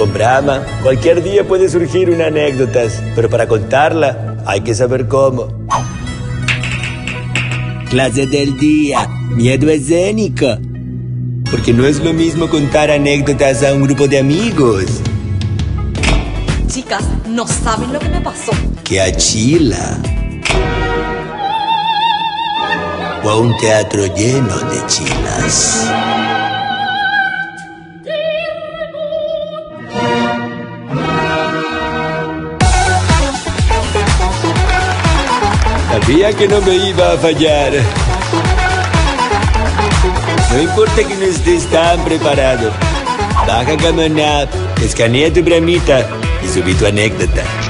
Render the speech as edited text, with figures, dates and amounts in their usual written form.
Con Brahma, cualquier día puede surgir una anécdota, pero para contarla hay que saber cómo. Clase del día, miedo escénico. Porque no es lo mismo contar anécdotas a un grupo de amigos Chicas, no saben lo que me pasó. que a Chila o a un teatro lleno de chilas. Sabía que no me iba a fallar. No importa que no estés tan preparado. Baja Camonap, escanea tu Brahmita y subí tu anécdota.